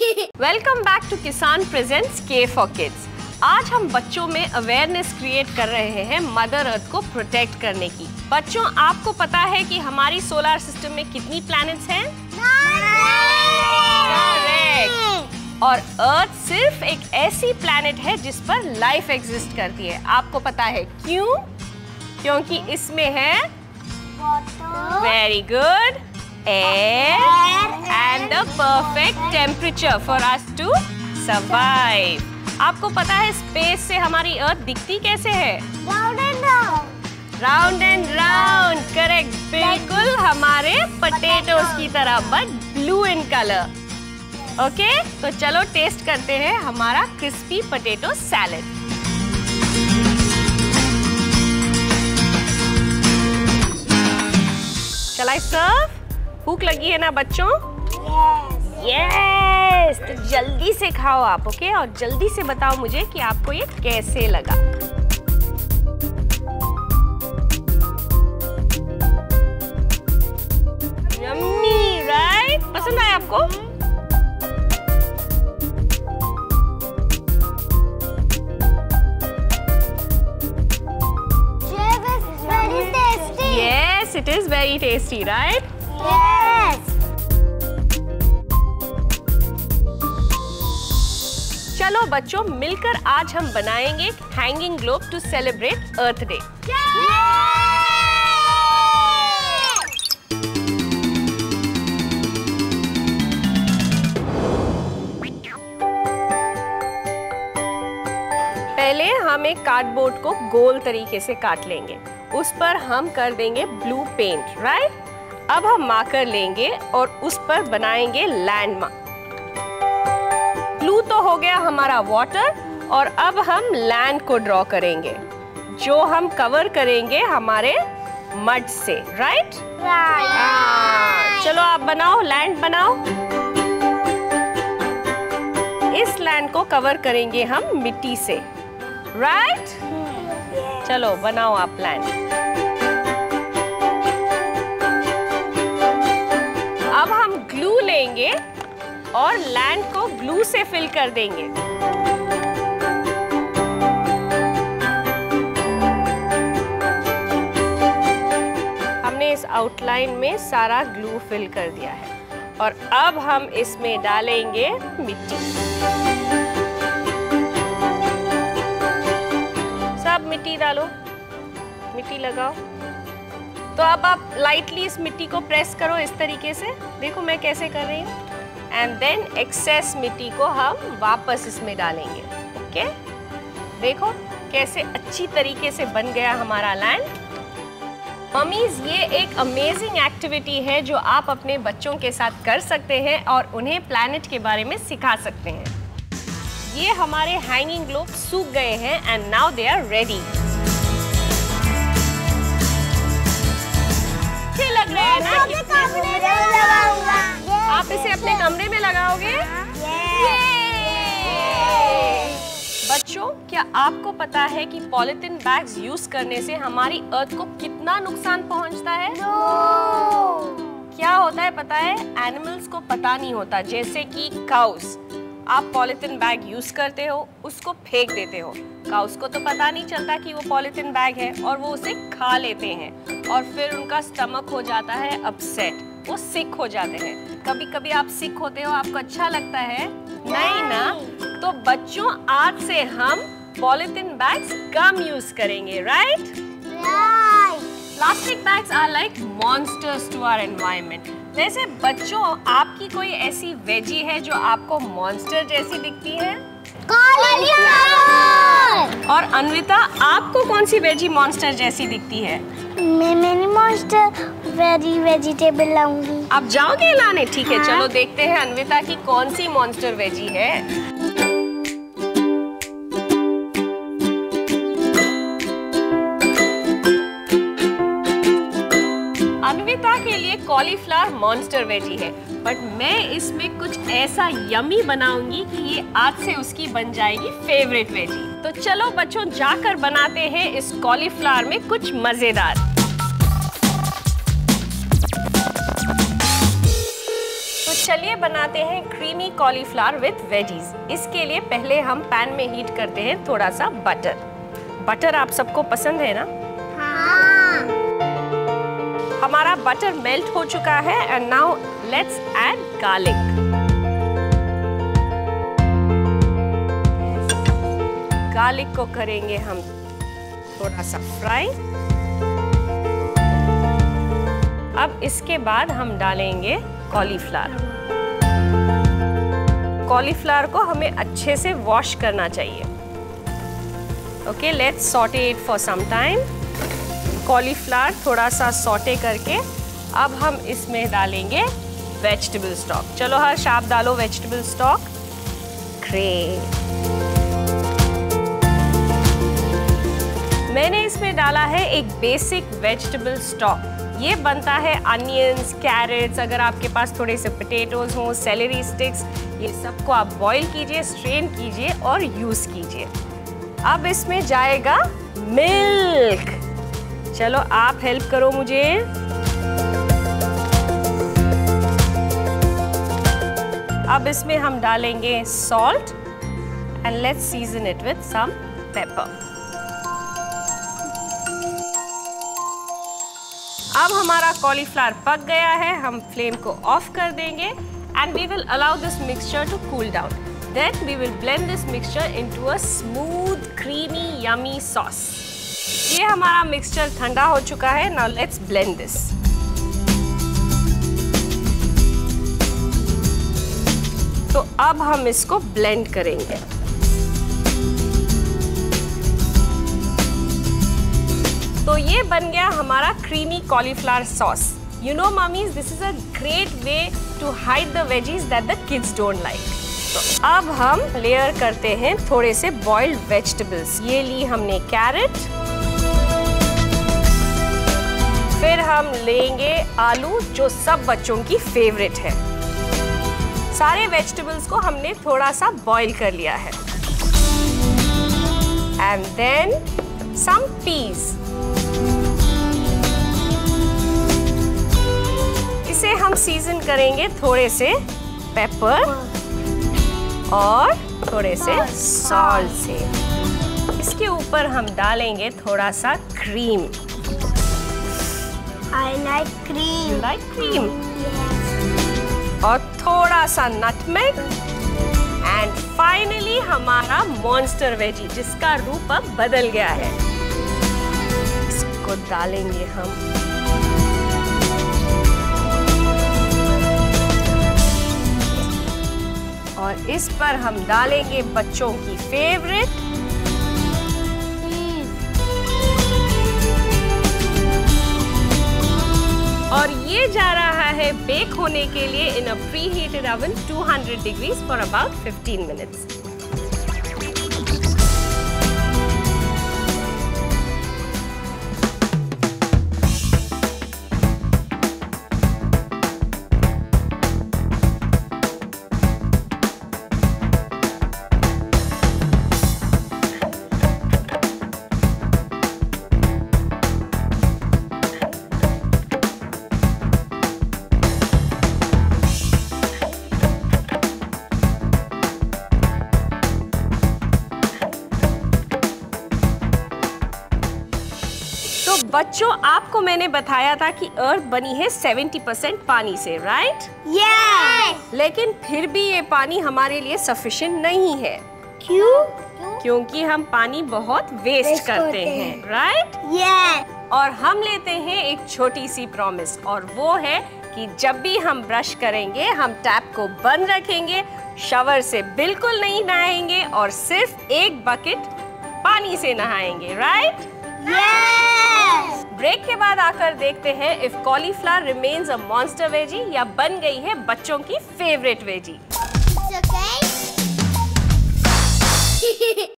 Welcome back to Kissan presents के for kids. आज हम बच्चों में अवेयरनेस क्रिएट कर रहे हैं मदर अर्थ को प्रोटेक्ट करने की। बच्चों, आपको पता है कि हमारी सोलर सिस्टम में कितनी प्लैनेट्स हैं? करेक्ट। और अर्थ सिर्फ एक ऐसी प्लैनेट है जिस पर लाइफ एग्जिस्ट करती है। आपको पता है क्यों? क्योंकि इसमें है very good air and a perfect temperature for us to survive. आपको पता है स्पेस से हमारी अर्थ दिखती कैसे है? Round and round. Round and round, correct, बिल्कुल हमारे पोटैटोस की तरह, but blue in colour. Okay, तो चलो टेस्ट करते हैं हमारा crispy potato salad. Shall I serve? भूख लगी है ना बच्चों? यस, तो जल्दी से खाओ आप, ओके? और जल्दी से बताओ मुझे कि आपको ये कैसे लगा। Yummy, right? पसंद आया आपको? Yes, it is very tasty, right? Yes. चलो बच्चों, मिलकर आज हम बनाएंगे hanging globe to celebrate earth day. पहले हम एक कार्डबोर्ड को गोल तरीके से काट लेंगे। उस पर हम कर देंगे ब्लू पेंट, राइट? अब हम मार्कर लेंगे और उस पर बनाएंगे लैंडमार्क। ब्लू तो हो गया हमारा वाटर, और अब हम लैंड को ड्रॉ करेंगे जो हम कवर करेंगे हमारे मड से, राइट? चलो आप बनाओ, लैंड बनाओ। इस लैंड को कवर करेंगे हम मिट्टी से, राइट? चलो बनाओ आप लैंड। अब हम ग्लू लेंगे और लैंड को ग्लू से फिल कर देंगे। हमने इस आउटलाइन में सारा ग्लू फिल कर दिया है और अब हम इसमें डालेंगे मिट्टी। सब मिट्टी डालो, मिट्टी लगाओ। तो अब आप लाइटली इस मिट्टी को प्रेस करो इस तरीके से। देखो मैं कैसे कर रही हूँ। एंड देन एक्सेस मिट्टी को हम वापस इसमें डालेंगे। ओके, देखो कैसे अच्छी तरीके से बन गया हमारा लैंड। मम्मीज, ये एक अमेजिंग एक्टिविटी है जो आप अपने बच्चों के साथ कर सकते हैं और उन्हें प्लैनेट के बारे में सिखा सकते हैं। ये हमारे हैंगिंग ग्लोब सूख गए हैं and now they are ready. लग रहे हैं ना? आप इसे अपने कमरे में लगाओगे? बच्चों, क्या आपको पता है कि पॉलिथीन बैग्स यूज करने से हमारी अर्थ को कितना नुकसान पहुंचता है? क्या होता है पता है? एनिमल्स को पता नहीं होता। जैसे कि काउस, आप पॉलिथीन बैग यूज करते हो, उसको फेंक देते हो। काउस को तो पता नहीं चलता कि वो पॉलिथीन बैग है और वो उसे खा लेते हैं और फिर उनका स्टमक हो जाता है अपसेट, वो सिक हो जाते हैं। कभी कभी आप सिक होते हो, आपको अच्छा लगता है? नहीं ना? तो बच्चों, आज से हम पॉलिथीन बैग्स कम यूज करेंगे, right? Plastic bags are like monsters to our environment. वैसे बच्चों, आपकी कोई ऐसी वेजी है जो आपको मॉन्स्टर जैसी दिखती है? और अन्विता, आपको कौन सी वेजी मॉन्स्टर जैसी दिखती है? मैं मिनी मॉन्स्टर वेजिटेबल लाऊंगी। आप जाओगे लाने? ठीक है, चलो देखते हैं अन्विता की कौन सी मॉन्स्टर वेजी है। अन्विता के लिए कॉलीफ्लावर मॉन्स्टर वेजी है, बट मैं इसमें कुछ ऐसा यमी बनाऊंगी कि ये आज से उसकी बन जाएगी फेवरेट वेजी। तो चलो बच्चों, जाकर बनाते हैं इस कॉलीफ्लावर में कुछ मजेदार। तो चलिए बनाते हैं क्रीमी कॉलीफ्लावर विथ वेजीज। इसके लिए पहले हम पैन में हीट करते हैं थोड़ा सा बटर। बटर आप सबको पसंद है ना? हाँ। हमारा बटर मेल्ट हो चुका है and now let's add garlic. Garlic को करेंगे हम थोड़ा सा फ्राई। अब इसके बाद हम डालेंगे कॉलीफ्लावर। कॉलीफ्लावर को हमें अच्छे से वॉश करना चाहिए। Okay, let's sauté it for some time. Cauliflower थोड़ा सा सॉटे करके अब हम इसमें डालेंगे वेजिटेबल स्टॉक। चलो हर्ष, आप डालो वेजिटेबल स्टॉक। ग्रेट। मैंने इसमें डाला है एक बेसिक वेजिटेबल स्टॉक। ये बनता है अनियंस, कैरेट्स, अगर आपके पास थोड़े से पोटैटोज हों, सेलेरी स्टिक्स, ये सबको आप बॉईल कीजिए, स्ट्रेन कीजिए और यूज कीजिए। अब इसमें जाएगा मिल्क। चलो आप हेल्प करो मुझे। अब इसमें हम डालेंगे salt and let's season it with some pepper. अब हमारा कॉलीफ्लावर पक गया है, हम फ्लेम को ऑफ कर देंगे and we will allow this mixture to cool down. Then we will blend this mixture into a smooth creamy yummy sauce. ये हमारा मिक्सचर ठंडा हो चुका है। Now let's blend this. तो अब हम इसको ब्लेंड करेंगे। तो ये बन गया हमारा creamy cauliflower sauce. You know mummies, this is a great way to hide the veggies that the kids don't like. तो अब हम लेयर करते हैं थोड़े से बॉइल्ड वेजिटेबल्स। ये ली हमने कैरेट, फिर हम लेंगे आलू जो सब बच्चों की फेवरेट है। सारे वेजिटेबल्स को हमने थोड़ा सा बॉईल कर लिया है। And then some peas. इसे हम सीजन करेंगे थोड़े से पेपर और थोड़े से सॉल्ट से। इसके ऊपर हम डालेंगे थोड़ा सा cream. I like cream. You like cream? Yes. और थोड़ा सा नटमेग एंड फाइनली हमारा मॉन्स्टर वेजी जिसका रूप अब बदल गया है। इसको डालेंगे हम। और इस पर हम डालेंगे बच्चों की फेवरेट और ये जा रहा है बेक होने के लिए in a preheated oven 200 degrees for about 15 minutes. बच्चों, आपको मैंने बताया था कि अर्थ बनी है 70% पानी से, राइट? Yes. लेकिन फिर भी ये पानी हमारे लिए सफिशिएंट नहीं है। क्यों? क्योंकि हम पानी बहुत वेस्ट करते हैं, राइट? Yes. और हम लेते हैं एक छोटी सी प्रॉमिस, और वो है कि जब भी हम ब्रश करेंगे हम टैप को बंद रखेंगे, शावर से बिल्कुल नहीं नहाएंगे और सिर्फ एक बकेट पानी से नहाएंगे, राइट? Yes. ब्रेक के बाद आकर देखते हैं if cauliflower remains a monster veggie या बन गई है बच्चों की फेवरेट वेजी। It's okay.